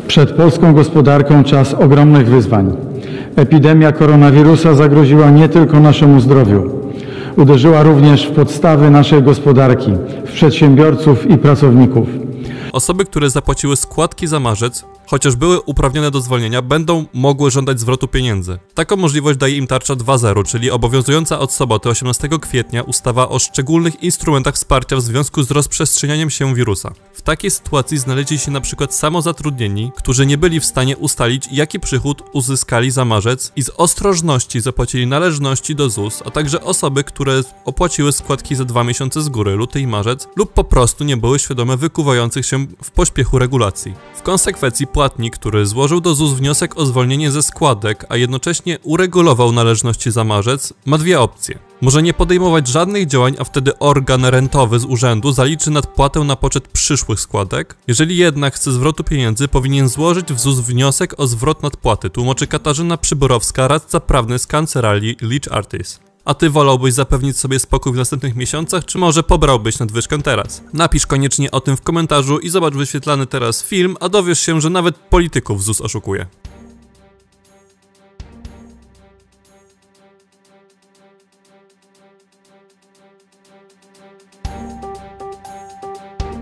Przed polską gospodarką czas ogromnych wyzwań. Epidemia koronawirusa zagroziła nie tylko naszemu zdrowiu. Uderzyła również w podstawy naszej gospodarki, w przedsiębiorców i pracowników. Osoby, które zapłaciły składki za marzec, chociaż były uprawnione do zwolnienia, będą mogły żądać zwrotu pieniędzy. Taką możliwość daje im tarcza 2.0, czyli obowiązująca od soboty 18 kwietnia ustawa o szczególnych instrumentach wsparcia w związku z rozprzestrzenianiem się wirusa. W takiej sytuacji znaleźli się np. samozatrudnieni, którzy nie byli w stanie ustalić, jaki przychód uzyskali za marzec i z ostrożności zapłacili należności do ZUS, a także osoby, które opłaciły składki za 2 miesiące z góry, luty i marzec, lub po prostu nie były świadome wykuwających się w pośpiechu regulacji. W konsekwencji płatnik, który złożył do ZUS wniosek o zwolnienie ze składek, a jednocześnie uregulował należności za marzec, ma dwie opcje. Może nie podejmować żadnych działań, a wtedy organ rentowy z urzędu zaliczy nadpłatę na poczet przyszłych składek. Jeżeli jednak chce zwrotu pieniędzy, powinien złożyć w ZUS wniosek o zwrot nadpłaty, tłumaczy Katarzyna Przyborowska, radca prawny z kancelarii Leach Artis. A ty wolałbyś zapewnić sobie spokój w następnych miesiącach, czy może pobrałbyś nadwyżkę teraz? Napisz koniecznie o tym w komentarzu i zobacz wyświetlany teraz film, a dowiesz się, że nawet polityków ZUS oszukuje.